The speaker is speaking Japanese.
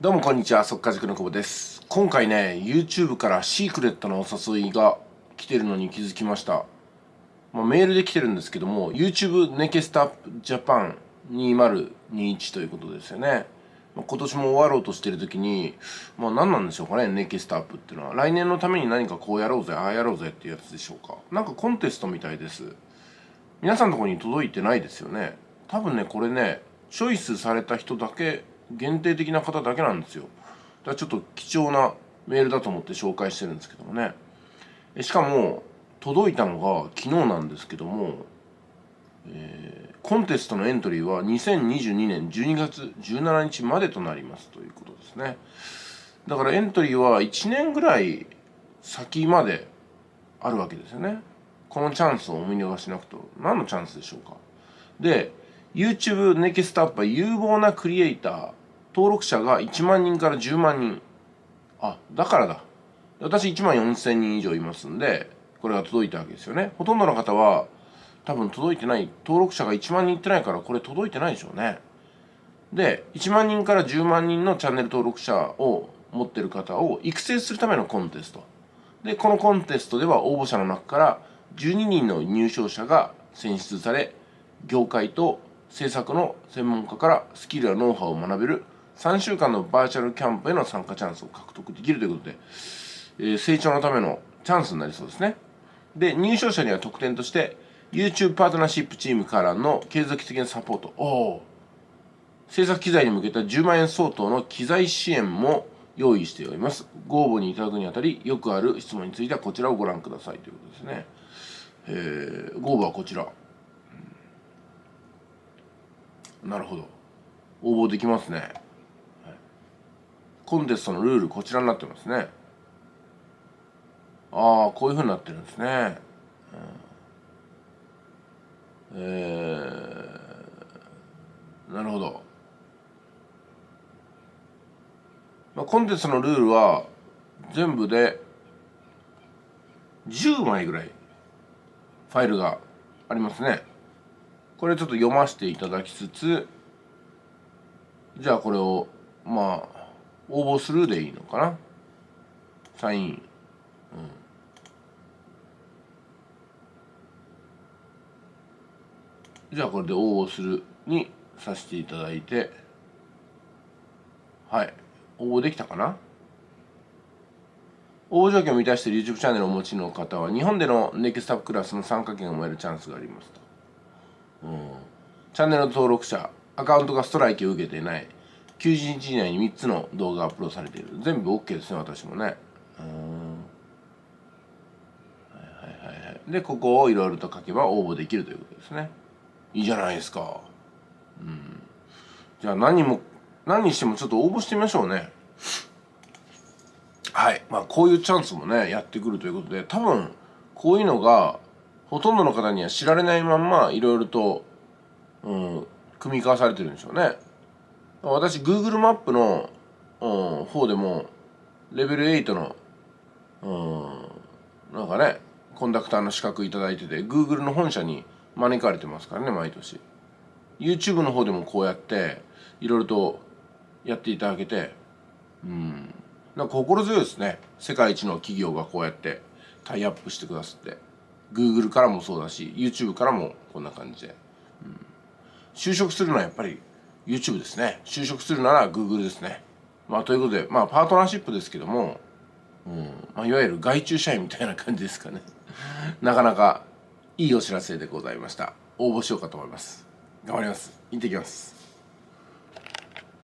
どうもこんにちは、速稼塾の久保です。今回ね、YouTube からシークレットのお誘いが来てるのに気づきました。メールで来てるんですけども、YouTube ネケスタジャパン2021ということですよね。今年も終わろうとしてる時に、何なんでしょうかね、ネケスタップっていうのは。来年のために何かこうやろうぜ、ああやろうぜっていうやつでしょうか。なんかコンテストみたいです。皆さんのところに届いてないですよね。多分ね、これね、チョイスされた人だけ、限定的な方だけなんですよ。だからちょっと貴重なメールだと思って紹介してるんですけどもね。しかも、届いたのが昨日なんですけども、コンテストのエントリーは2022年12月17日までとなりますということですね。だからエントリーは1年ぐらい先まであるわけですよね。このチャンスをお見逃しなくと。何のチャンスでしょうか。で、YouTube ネクストアップは有望なクリエイター、登録者が1万人から10万人。あ、だからだ。私1万4000人以上いますんで、これが届いたわけですよね。ほとんどの方は、多分届いてない、登録者が1万人いってないから、これ届いてないでしょうね。で、1万人から10万人のチャンネル登録者を持ってる方を育成するためのコンテスト。で、このコンテストでは応募者の中から12人の入賞者が選出され、業界と制作の専門家からスキルやノウハウを学べる3週間のバーチャルキャンプへの参加チャンスを獲得できるということで、成長のためのチャンスになりそうですね。で、入賞者には特典として、YouTube パートナーシップチームからの継続的なサポート。制作機材に向けた10万円相当の機材支援も用意しております。ご応募にいただくにあたり、よくある質問についてはこちらをご覧くださいということですね。ご応募はこちら。なるほど。応募できますね。コンテストのルール、こちらになってますね。ああ、こういうふうになってるんですね。なるほど。コンテストのルールは、全部で10枚ぐらいファイルがありますね。これちょっと読ませていただきつつ、じゃあこれを、応募するでいいのかな。サイン。じゃあこれで応募するにさせていただいて、はい。応募できたかな。応募条件を満たしている YouTube チャンネルをお持ちの方は、日本でのネクストアップクラスの参加権をもらえるチャンスがありますと。チャンネル登録者、アカウントがストライキを受けていない、90日以内に3つの動画がアップロードされている。全部 OK ですね、私もね。で、ここをいろいろと書けば応募できるということですね。いいじゃないですか。じゃあ何にしてもちょっと応募してみましょうね。はい。こういうチャンスもね、やってくるということで、多分、こういうのが、ほとんどの方には知られないまんま、いろいろと、組み交わされてるんでしょうね。私、Google マップの、方でも、レベル8の、なんかね、コンダクターの資格いただいてて、Google の本社に招かれてますからね、毎年。YouTube の方でもこうやって、いろいろとやっていただけて、なんか心強いですね。世界一の企業がこうやってタイアップしてくださって。Google からもそうだし、YouTube からもこんな感じで。就職するのはやっぱり YouTube ですね。就職するなら Google ですね。ということで、パートナーシップですけども、いわゆる外注社員みたいな感じですかね。なかなかいいお知らせでございました。応募しようかと思います。頑張ります。行ってきます。